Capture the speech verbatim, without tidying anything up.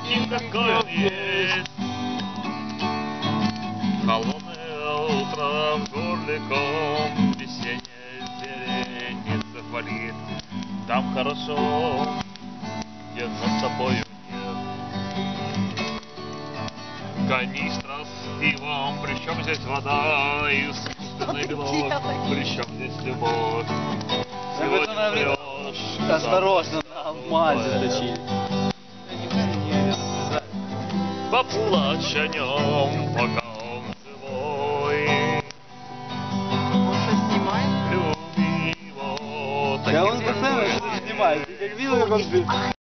таким, какой он есть. Холодное утро в горле ком, весенняя зеленица хвалит. Там хорошо, где над тобою нет. Канистра с пивом, причем здесь вода, искусственный белок, причем здесь любовь. Сегодня врешь, осторожно, на мазь заточили. Поплачь о нем, пока он живой. Он что, снимает? Люби его. Да он постоянно что-то снимает. Ты как видел, как он